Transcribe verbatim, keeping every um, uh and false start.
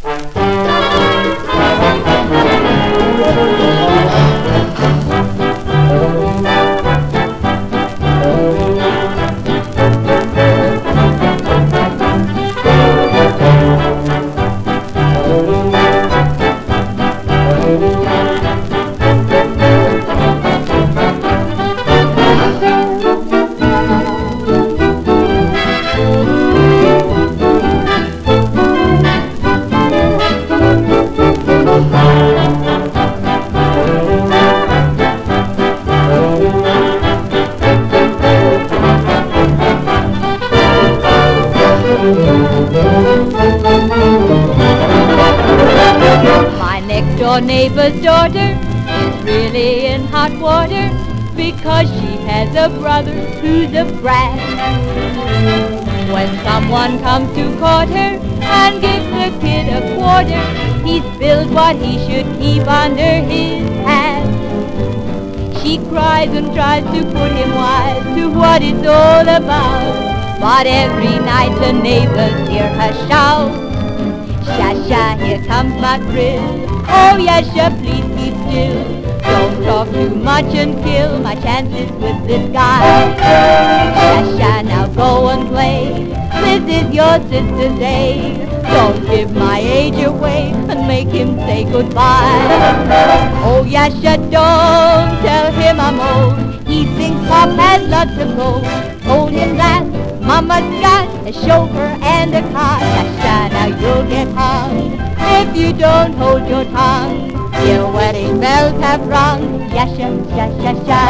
Neighbor's daughter is really in hot water because she has a brother who's a brat. When someone comes to court her and gives the kid a quarter, he spills what he should keep under his hat. She cries and tries to put him wise to what it's all about, but every night the neighbors hear her shout, "Sha sha, here comes my thrill. Oh yes, sir, please keep still. Don't talk too much and kill my chances with this guy. Sha-sha, now go and play. This is your sister's day. Don't give my age away and make him say goodbye. Oh yes, sir, don't tell him I'm old. He thinks Pop has lots of gold. Told him that Mama's got a chauffeur and a car. Sha-sha, now you'll get hung if you don't hold your tongue. Your wedding bells have rung. Yasha, sha, sha, sha.